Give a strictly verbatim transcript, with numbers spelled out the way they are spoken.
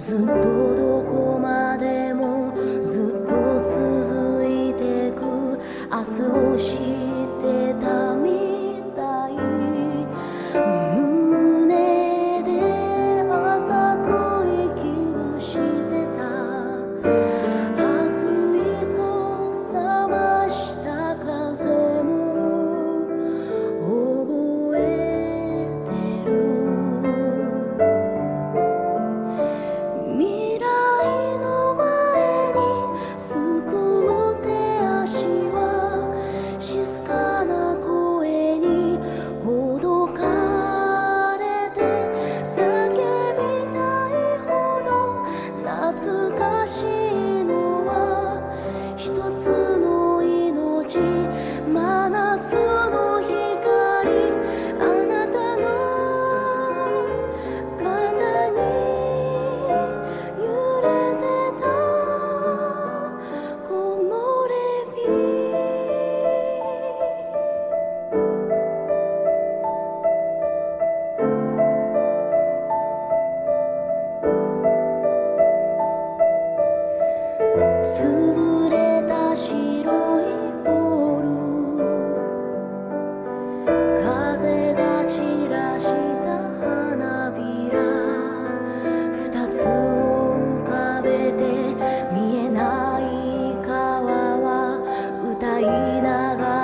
ずっとどこまでもずっと続いてく明日を知ってたみたい胸で浅く息をしてた熱いを冷ました風も覚えてる未来の前にすくむ手足は静かな声にほどかれて叫びたいほど懐かしいのは一つの命真夏の光あなたの肩に揺れてた木漏れ日潰れた白いボール風が散らした花びら二つを浮かべて見えない川は歌いなが